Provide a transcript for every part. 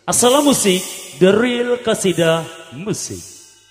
Assalam musik, The Real Kasidah Musik.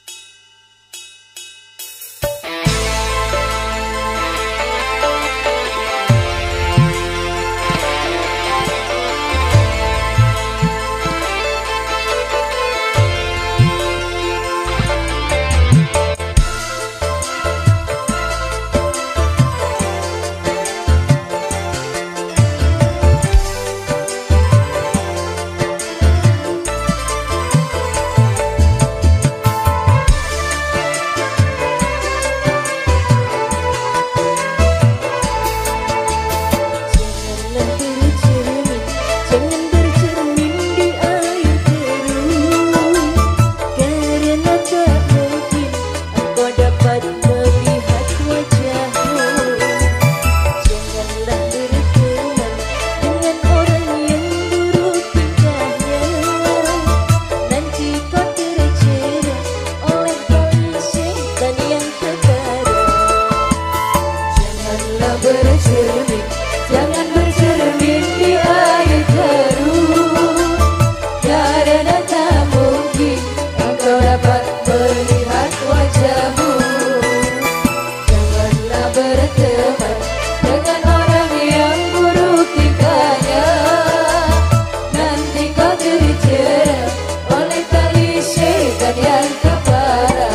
Jangan bercermin di air keruh, karena tak mungkin engkau dapat melihat wajahmu. Janganlah berteman dengan orang yang buruk tingkahnya, nanti kau terjerat oleh tali syaitan yang keparah.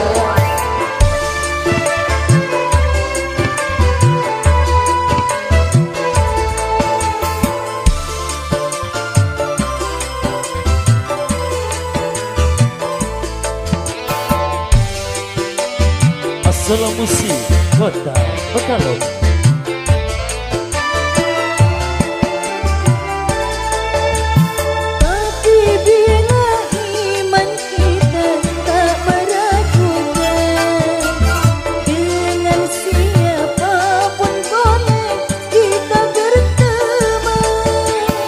Assalam musik, Kota Pekalongan. Tapi bila iman kita tak meragukan, dengan siapapun boleh kita berteman.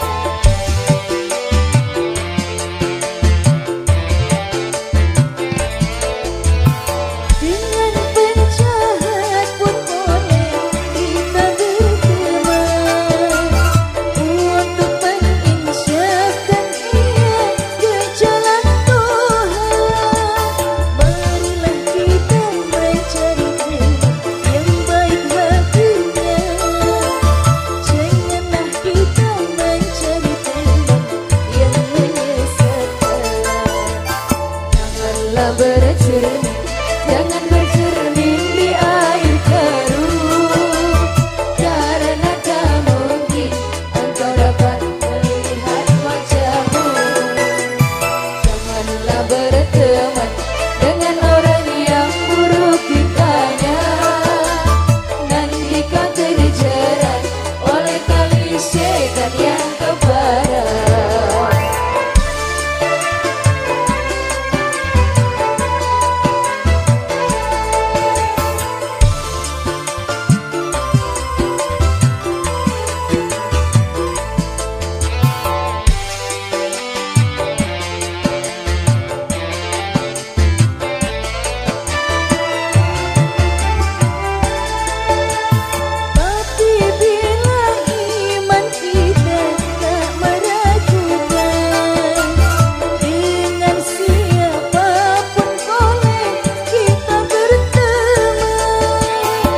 Dengan penjahat pun boleh kita berteman, untuk menginsyafkan ia ke jalan Tuhan. Marilah kita mencari teman yang baik hatinya, janganlah kita mencari teman yang menyesatkan. Janganlah bercermin, jangan bercermin di air keruh, karena tak mungkin engkau dapat melihat wajahmu. Janganlah berteman dengan orang yang buruk tingkahnya, nanti kau terjerat oleh tali syaitan yang keparah. Tapi bila iman kita tak meragukan, dengan siapapun boleh kita berteman.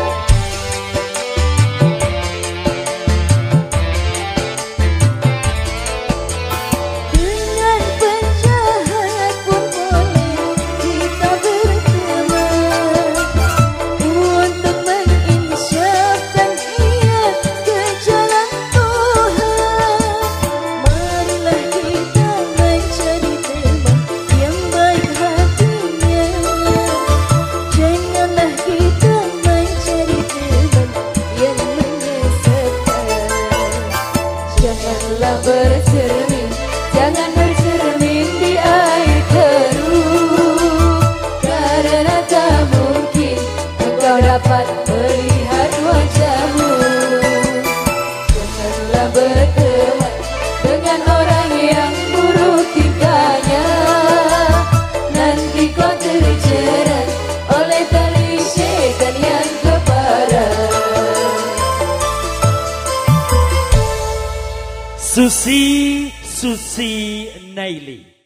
Dengan penjahat pun boleh kita berteman, untuk menginsyafkan ia ke jalan Tuhan. Marilah kita mencari teman yang baik hatinya, janganlah kita mencari teman yang menyesatkan. Janganlah bercermin, jangan bercermin di air keruh, karena tak mungkin engkau dapat melihat wajahmu. Janganlah berteman dengan orang yang buruk tingkahnya, nanti kau terjerat oleh tali syaitan yang keparah. Susi Susi Naili.